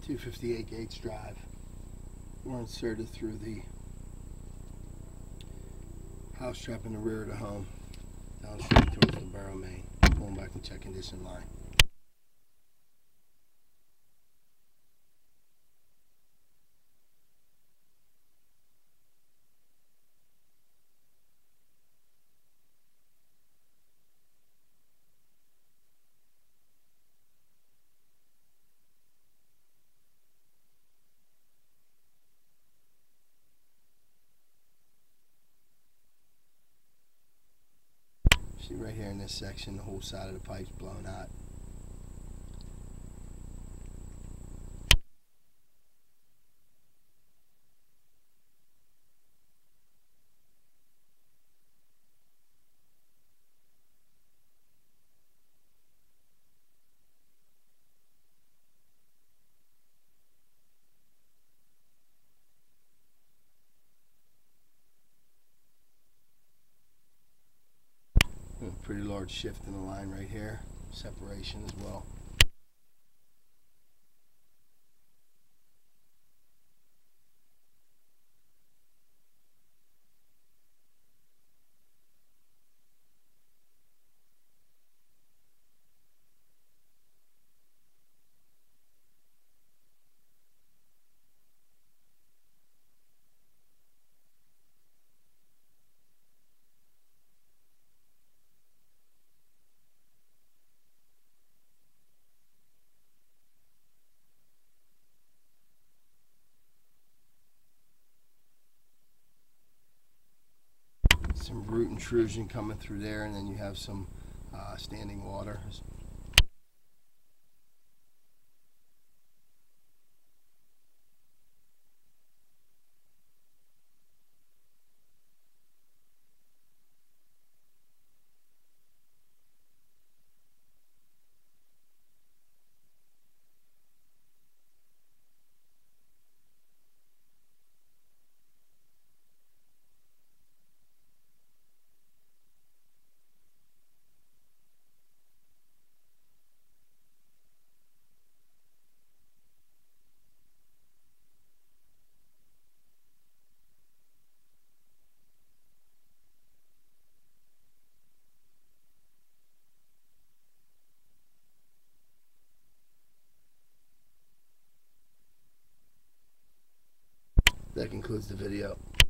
258 Gates Drive. We're inserted through the house trap in the rear of the home, down straight towards the borough main, pulling back the check condition line. See right here in this section, the whole side of the pipe's blown out. A pretty large shift in the line right here, separation as well. Some root intrusion coming through there, and then you have some standing water. That concludes the video.